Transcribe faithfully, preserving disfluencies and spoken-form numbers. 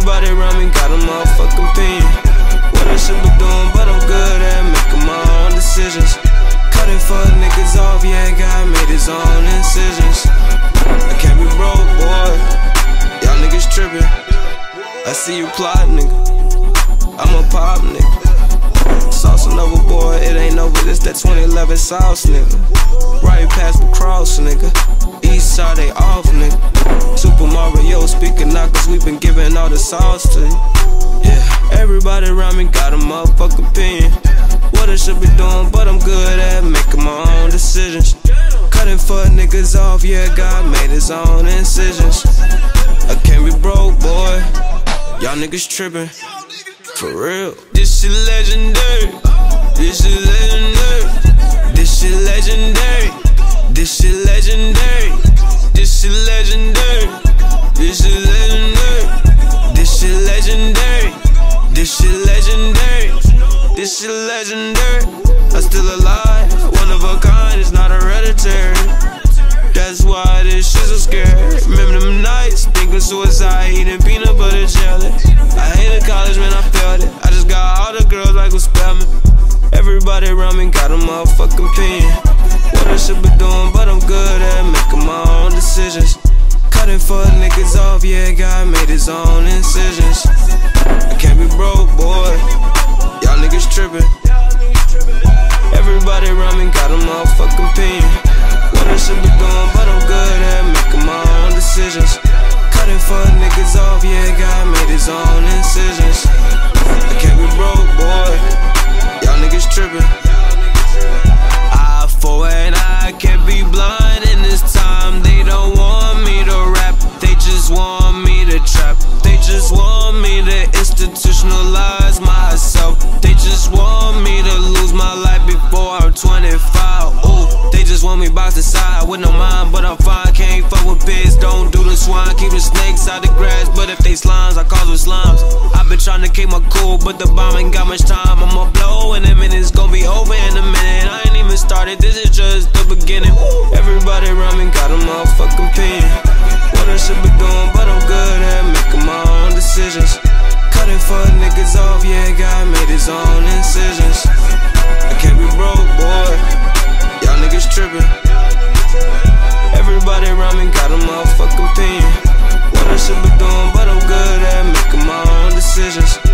Everybody around me got a motherfucking opinion. What I should be doing, but I'm good at making my own decisions. Cutting fuck niggas off, yeah, God made his own incisions. I can't be broke, boy. Y'all niggas trippin'. I see you plot, nigga. I'm a pop, nigga. Saucin' over, boy, it ain't over. This that twenty eleven sauce, nigga. Right past the cross, nigga. East side, they off, nigga. Super Mario speaking out, cause we been giving all the sauce to you. Yeah, everybody around me got a motherfucking opinion. What I should be doing, but I'm good at making my own decisions. Cutting fuck niggas off, yeah, God made his own incisions. I can't be broke, boy. Y'all niggas trippin'. For real. This shit legendary. This shit legendary. This shit legendary. This shit legendary. This shit legendary. This shit legendary. This shit legendary. This shit legendary. This shit legendary. I'm still alive. One of a kind. It's not hereditary. That's why this shit so scary. Remember them nights thinking suicide, eating peanut butter jelly. I hated college, man, I felt it. I just got all the girls like what's spell me. Everybody around me got a motherfucking opinion. What I should be doing, but I'm good at making my own decisions. Cutting fuck niggas off, yeah, God made his own incisions. I can't be broke, boy. Y'all niggas trippin'. Everybody around me got a motherfucking opinion. What I should be doing, but I'm good at making my own decisions. Cutting fuck niggas off, yeah, God made his own incisions. I can't be broke, boy. Y'all niggas trippin'. Eye for an eye, can't be blind in this time. They don't want me to rap, they just want me to trap. They just want me to institutionalize myself. They just want me to lose my life before I'm twenty-five. Ooh, they just want me boxed aside with no mind, but I'm fine. Can't fuck with pigs, don't do the swine. Keep the snakes out the grass, but if they slimes, I call them slimes. I've been trying to keep my cool, but the bomb ain't got much time. I'ma blow in a minute, it's gonna be over in a minute. I ain't even started, this is just the beginning. Everybody around me got a motherfucking opinion. What I should be doing, but I'm good at making my own decisions. Cutting fuck niggas off, yeah, God made his own incisions. I can't be broke, boy. Y'all niggas trippin'. Everybody around me got a motherfucking opinion. What I should be doing, but I'm good at making my own decisions.